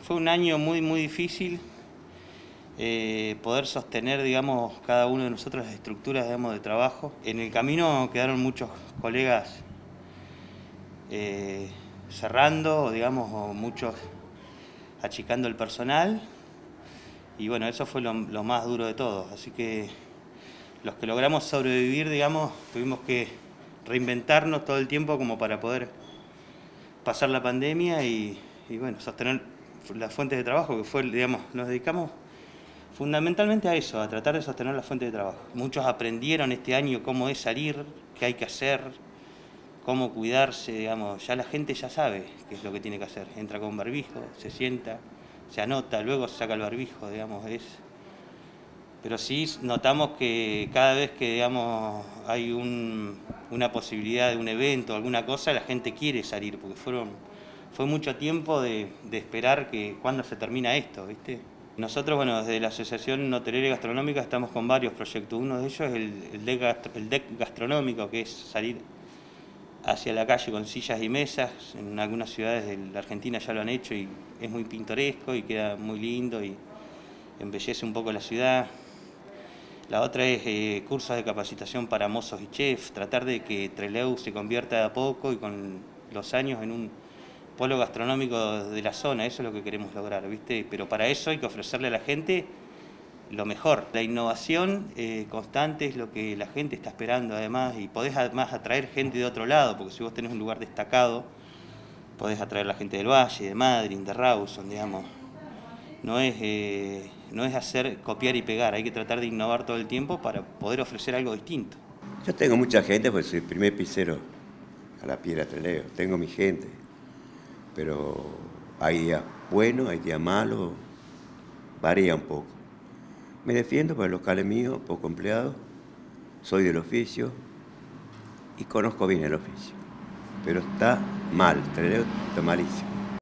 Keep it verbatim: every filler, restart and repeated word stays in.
Fue un año muy, muy difícil eh, poder sostener, digamos, cada uno de nosotros las estructuras, digamos, de trabajo. En el camino quedaron muchos colegas eh, cerrando, digamos, o muchos achicando el personal. Y bueno, eso fue lo, lo más duro de todo. Así que los que logramos sobrevivir, digamos, tuvimos que reinventarnos todo el tiempo como para poder pasar la pandemia y, y bueno, sostener las fuentes de trabajo, que fue, digamos, nos dedicamos fundamentalmente a eso, a tratar de sostener las fuentes de trabajo. Muchos aprendieron este año cómo es salir, qué hay que hacer, cómo cuidarse, digamos, ya la gente ya sabe qué es lo que tiene que hacer. Entra con barbijo, se sienta, se anota, luego se saca el barbijo, digamos, es... Pero sí notamos que cada vez que, digamos, hay un, una posibilidad de un evento, alguna cosa, la gente quiere salir, porque fueron, fue mucho tiempo de, de esperar que cuándo se termina esto, ¿viste? Nosotros, bueno, desde la Asociación Hotelera y Gastronómica estamos con varios proyectos. Uno de ellos es el, el, deck, gastro, el deck gastronómico, que es salir hacia la calle con sillas y mesas. En algunas ciudades de la Argentina ya lo han hecho y es muy pintoresco y queda muy lindo y embellece un poco la ciudad. La otra es eh, cursos de capacitación para mozos y chefs, tratar de que Trelew se convierta de a poco y con los años en un polo gastronómico de la zona. Eso es lo que queremos lograr, ¿viste? Pero para eso hay que ofrecerle a la gente lo mejor. La innovación eh, constante es lo que la gente está esperando además, y podés además atraer gente de otro lado, porque si vos tenés un lugar destacado, podés atraer a la gente del Valle, de Madrid, de Rawson, digamos. No es, eh, no es hacer copiar y pegar, hay que tratar de innovar todo el tiempo para poder ofrecer algo distinto. Yo tengo mucha gente, pues soy el primer pizzero a la Piedra Trelew, tengo mi gente, pero hay días buenos, hay días malos, varía un poco. Me defiendo por el local es mío, poco empleado, soy del oficio y conozco bien el oficio, pero está mal, Trelew está malísimo.